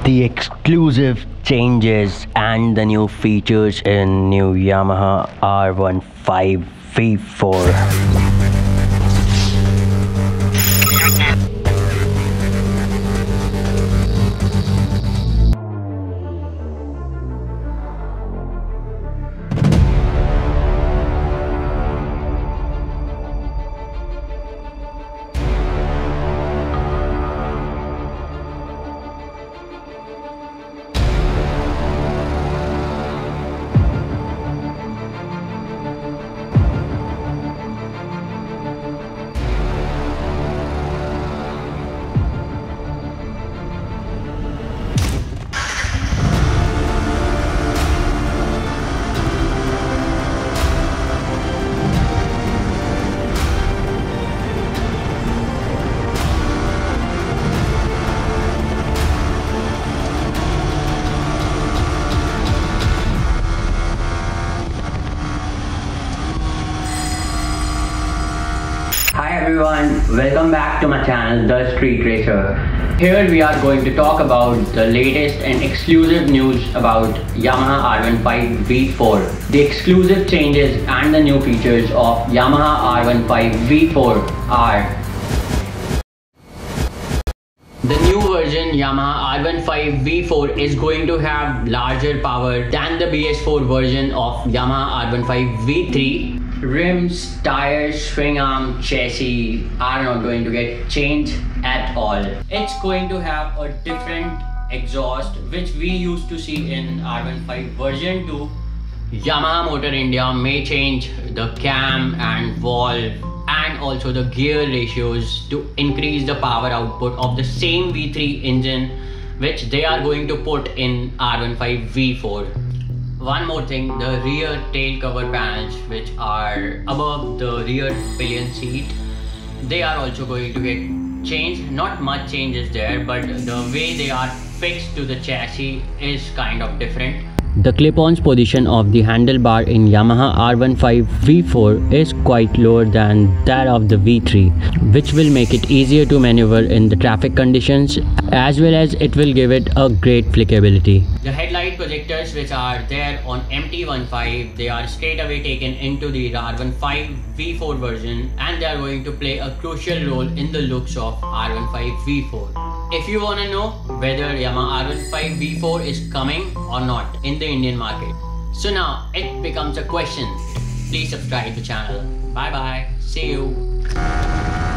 the exclusive changes and the new features in new Yamaha R15 V4. Hi everyone, welcome back to my channel The Street Racer. Here we are going to talk about the latest and exclusive news about Yamaha R15 V4. The exclusive changes and the new features of Yamaha R15 V4 are: the new version Yamaha R15 V4 is going to have larger power than the BS4 version of Yamaha R15 V3. Rims, tires, swing arm, chassis are not going to get changed at all. It's going to have a different exhaust which we used to see in R15 version 2. Yamaha Motor India may change the cam and valve and also the gear ratios to increase the power output of the same V3 engine which they are going to put in R15 V4. One more thing, the rear tail cover panels which are above the rear pillion seat, they are also going to get changed. Not much changes there, but the way they are fixed to the chassis is kind of different. The clip-on position of the handlebar in Yamaha R15 V4 is quite lower than that of the V3, which will make it easier to maneuver in the traffic conditions, as well as it will give it a great flickability. The headlight projectors which are there on MT15, they are straight away taken into the R15 V4 version, and they are going to play a crucial role in the looks of R15 V4. If you want to know whether Yamaha R15 V4 is coming or not in the Indian market, so now it becomes a question. Please subscribe to the channel. Bye bye. See you.